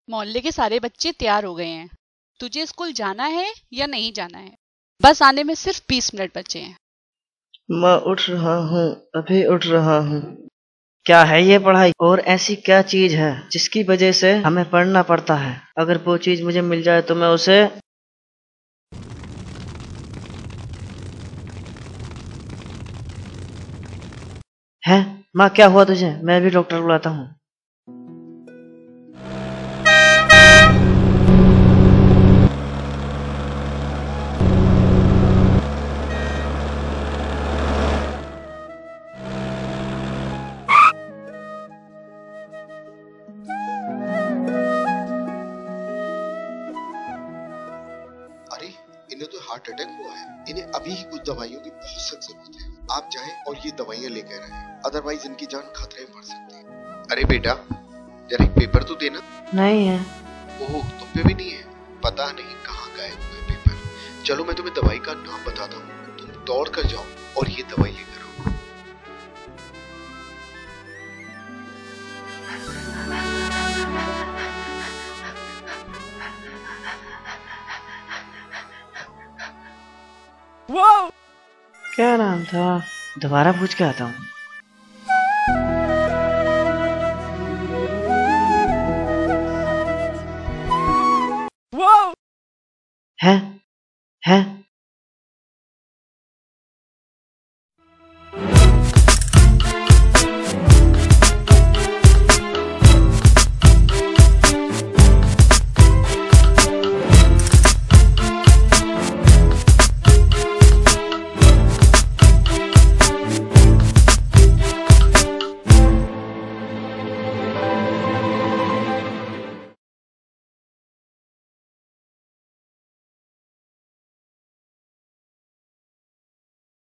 मोहल्ले के सारे बच्चे तैयार हो गए हैं। तुझे स्कूल जाना है या नहीं जाना है? बस आने में सिर्फ 20 मिनट बचे हैं। मैं उठ रहा हूँ, अभी उठ रहा हूँ। क्या है ये पढ़ाई? और ऐसी क्या चीज है जिसकी वजह से हमें पढ़ना पड़ता है? अगर वो चीज मुझे मिल जाए तो मैं उसे है। माँ, क्या हुआ तुझे? मैं भी डॉक्टर बुलाता हूँ। अरे, इन्हें तो हार्ट अटैक हुआ है। इन्हें अभी ही कुछ दवाइयों की बहुत सख्त जरूरत है। आप जाएं और ये दवाइयां लेकर आएं, अदरवाइज इनकी जान खतरे में पड़ सकती है। अरे बेटा, जरा एक पेपर तो देना। नहीं है। ओह, तुम पे भी नहीं है? पता नहीं कहाँ गायब हुए पेपर। चलो मैं तुम्हें दवाई का नाम बताता हूँ, तुम दौड़ कर जाओ और ये दवाई लेकर आओ। क्या नाम था? दोबारा पूछ के आता हूँ।